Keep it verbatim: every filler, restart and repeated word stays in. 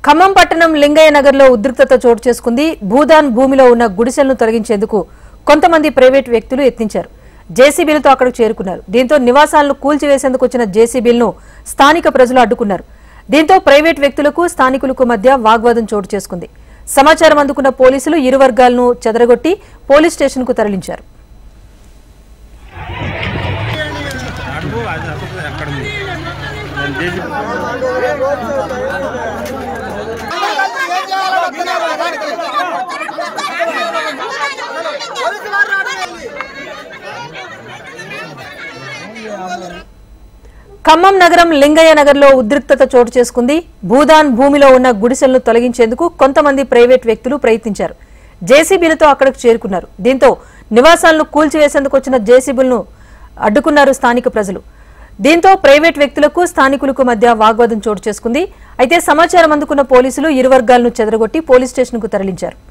ఖమ్మం పట్టణం లింగయ్య నగర్లో ఉద్రిక్తత చోటు చేసుకుంది. భూదాన్ భూమిలో ఉన్న గుడిసెలను తొలగించేందుకు కొంతమంది ప్రైవేట్ వ్యక్తులు యత్నించారు. జేసీబీలతో అక్కడికి చేరుకున్నారు. దీంతో నివాసాలను కూల్చివేసేందుకు వచ్చిన జేసీబీలను స్థానిక ప్రజలు అడ్డుకున్నారు. దీంతో ప్రైవేట్ వ్యక్తులకు స్థానికులకు మధ్య వాగ్వాదం చోటు చేసుకుంది. సమాచారం అందుకున్న పోలీసులు ఇరు వర్గాలను చెదరగొట్టి పోలీస్ స్టేషన్ కు తరలించారు. ఖమ్మం నగరం లింగయ్య నగర్లో ఉద్రిక్తత చోటు చేసుకుంది. భూదాన్ భూమిలో ఉన్న గుడిసెలను తొలగించేందుకు కొంతమంది ప్రైవేట్ వ్యక్తులు ప్రయత్నించారు. జేసీబీలతో అక్కడికి చేరుకున్నారు. దీంతో నివాసాలను కూల్చివేసేందుకు వచ్చిన జేసీబీలను అడ్డుకున్నారు స్థానిక ప్రజలు. దీంతో ప్రైవేట్ వ్యక్తులకు స్థానికులకు మధ్య వాగ్వాదం చోటు చేసుకుంది. అయితే సమాచారం అందుకున్న పోలీసులు ఇరు వర్గాలను చెదరగొట్టి పోలీస్ స్టేషన్ కు తరలించారు.